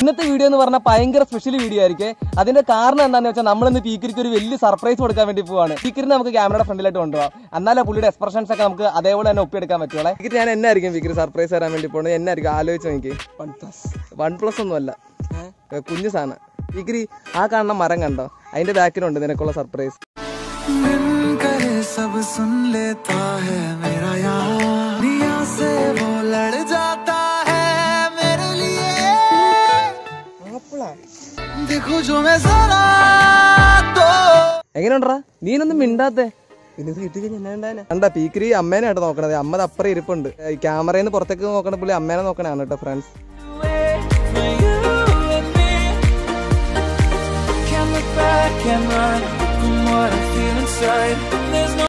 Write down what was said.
ഇന്നത്തെ വീഡിയോ എന്ന് പറഞ്ഞാൽ ഭയങ്കര സ്പെഷ്യൽ വീഡിയോ ആയിരിക്കും. അതിന്റെ കാരണം എന്താണെന്ന് വെച്ചാൽ നമ്മളിന്ന് പീക്കിരിക്ക് ഒരു വലിയ സർപ്രൈസ് കൊടുക്കാൻ വേണ്ടി പോവാണ്. പീക്കിരിനെ നമുക്ക് ക്യാമറയുടെ ഫ്രണ്ടിലായിട്ട് കൊണ്ടുപോകാം. എന്നാലും പുള്ളിയുടെ എക്സ്പ്രഷൻസ് ഒക്കെ നമുക്ക് അതേപോലെ തന്നെ ഒപ്പിയെടുക്കാൻ പറ്റുള്ളൂ. പീക്കിരി ഞാൻ എന്നായിരിക്കും പീക്കിരി സർപ്രൈസ് തരാൻ വേണ്ടി പോകുന്നത്? എന്നായിരിക്കും ആലോചിച്ച് നോക്കി. 1+ ഒന്നുമല്ല, കുഞ്ഞു സാധനം. പീക്കിരി ആ കാണുന്ന മരം കണ്ടോ? അതിന്റെ ബാക്കിലുണ്ട് നിനക്കുള്ള സർപ്രൈസ്. എങ്ങനെയുണ്ടാ? നീനൊന്നും മിണ്ടാത്തെ. കണ്ടാ പീക്കിരി അമ്മേനായിട്ട് നോക്കണത്. അമ്മ അപ്പുറം ഇരിപ്പുണ്ട്. ക്യാമറയിൽ നിന്ന് പുറത്തേക്ക് നോക്കണ പുള്ളി അമ്മേനെ നോക്കണാണ് കേട്ടോ friends. Can't run from what I feel inside. There's no